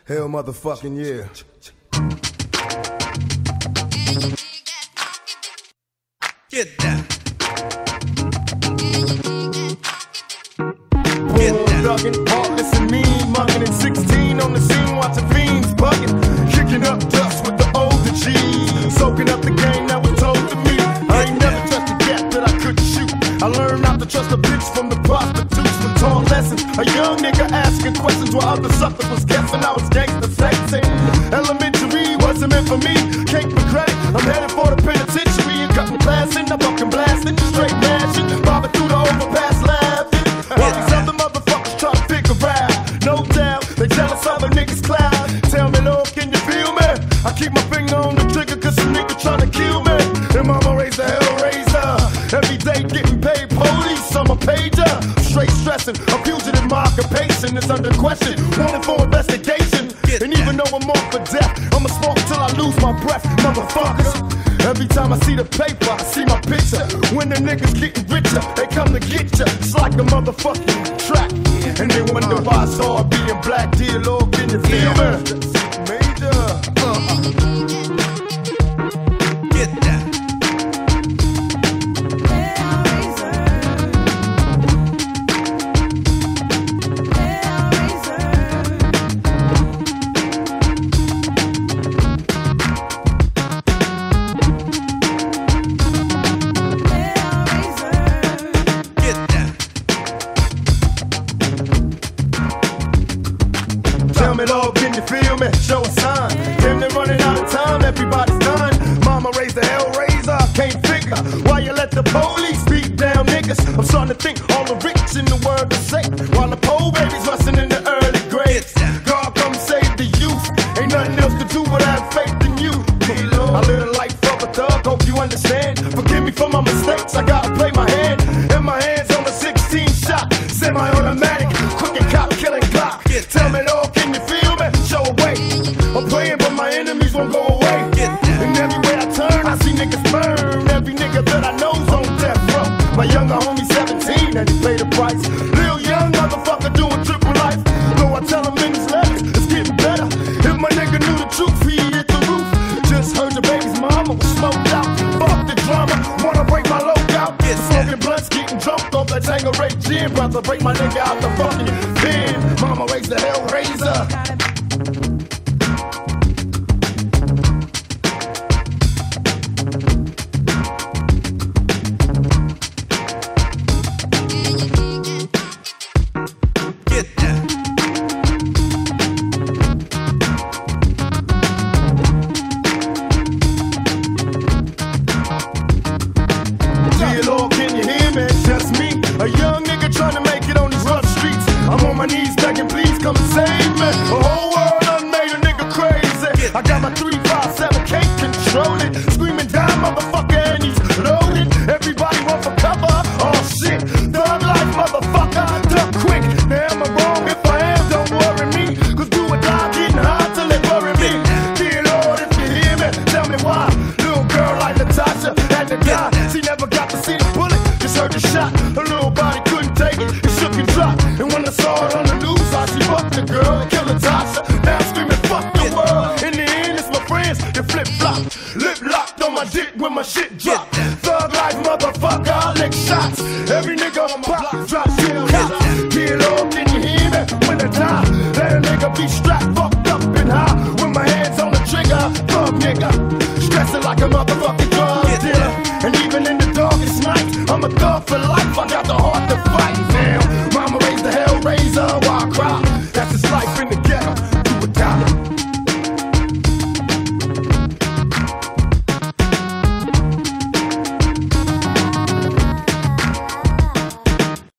Hell motherfucking yeah. Get down. Thuggin', heartless and mean, muggin' at 16 on the scene, watching fiends buggin', kicking up dust with the older G's, soaking up the game that was told to me. I ain't never trust a cat that I couldn't shoot. I learned not to trust a bitch from the prostitutes with taught lessons. A young nigga asking questions while other suckers was guessing. I was gangster sexing. Elementary wasn't meant for me. Cake for credit. I'm headed for the penitentiary and cutting class in. I'm fucking blasting, straight mashing, bobbing through the overpass laughing. While these other motherfuckers try to figure out. No doubt they jealous of a nigga's cloud. Tell me, Lord, can you feel me? I keep my finger on the trigger cause some nigga tryna kill me. And mama raised the hell razor. Every day getting paid police, I'm a pager. Straight stressing, a fugitive, my occupation is under question. Wanted for investigation. And even though I'm off for death, I'ma smoke till I lose my breath, motherfuckers. Every time I see the paper, I see my picture. When the niggas getting richer, they come to get ya. It's like a motherfucking trap. And they wonder why it's hard being black. Dear Lord, can you feel me? Major. Get down. Tell me, Lord, can you feel me? Show a sign. Damn, they're running out of time, everybody's done. Mama raised the hell razor, I can't figure why you let the police beat down niggas. I'm starting to think all the rich in the world are safe, while the poor babies rusting in the early grades. God, come save the youth. Ain't nothing else to do but have faith in you. I live a life of a thug, hope you understand. Forgive me for my mistakes, I gotta play my hand. And my hands on the 16 shot, semi-automatic, crooked cop killing Glock. Tell me, Lord, can you feel me? Show a way. I'm praying, but my enemies won't go away. And everywhere I turn, I see niggas burn. Every nigga that I know's on death row. My younger homie 17, and he paid the price. Real young motherfucker doing triple life. Though I tell him in his letters, it's getting better. If my nigga knew the truth, he'd hit the roof. Just heard the baby's mama was smoked out. Fuck the drama, wanna break my logout. Smoking blunts, getting drunk off that Tanqueray gin. About to break my nigga out the fucking bin. Mama raised the hell razor. Get down. Dear Lord, can you hear me? It's just me, a young nigga trying to make it on these rough streets. I'm on my knees begging, please come and save me. The whole world done made a nigga crazy. I got my 357, can't control it. Screaming down, motherfucker, and he's loaded. Everybody run for cover. Oh shit, thug life, motherfucker, duck quick. Now am I wrong? If I am, don't worry me. Cause do or die, getting hard till they bury me. Dear Lord, if you hear me, tell me why. Little girl like Natasha had to die. She never got to see the bullet, just heard the shot. Her little body couldn't take it, it shook and dropped. And when I saw it on the news, how she fucked the girl and killed Natasha. Now I'm screaming, fuck the world. In the end, it's my friends that flip-flop. Lip locked on my dick when my shit drop. Thug life, motherfucker, I lick shots. Every nigga on my block drop shit cops. Dear Lord, can you hear me? When I die, let a nigga be strapped, fucked up and high. With my hands on the trigger, thug nigga. Stressing like a motherfucking drug dealer. And even in the darkest night, I'm a thug for life. I got the heart to fight. Damn, mama raised the hell razor while I cry.